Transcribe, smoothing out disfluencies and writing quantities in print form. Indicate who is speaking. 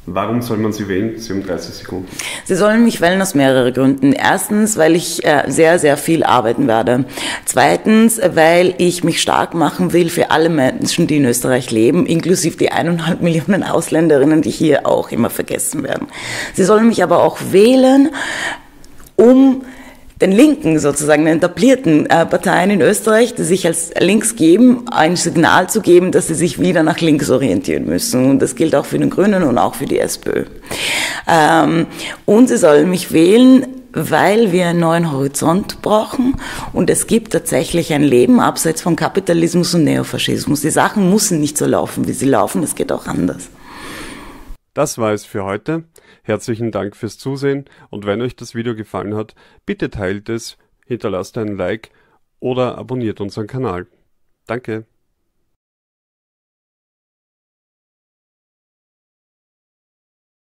Speaker 1: Warum soll man Sie wählen? Sie haben 30 Sekunden.
Speaker 2: Sie sollen mich wählen aus mehreren Gründen. Erstens, weil ich sehr, sehr viel arbeiten werde. Zweitens, weil ich mich stark machen will für alle Menschen, die in Österreich leben, inklusive die 1,5 Millionen Ausländerinnen, die hier auch immer vergessen werden. Sie sollen mich aber auch wählen, um den Linken sozusagen, den etablierten Parteien in Österreich, die sich als links geben, ein Signal zu geben, dass sie sich wieder nach links orientieren müssen. Und das gilt auch für den Grünen und auch für die SPÖ. Und sie sollen mich wählen, weil wir einen neuen Horizont brauchen und es gibt tatsächlich ein Leben abseits von Kapitalismus und Neofaschismus. Die Sachen müssen nicht so laufen, wie sie laufen, es geht auch anders.
Speaker 1: Das war es für heute. Herzlichen Dank fürs Zusehen und wenn euch das Video gefallen hat, bitte teilt es, hinterlasst einen Like oder abonniert unseren Kanal. Danke.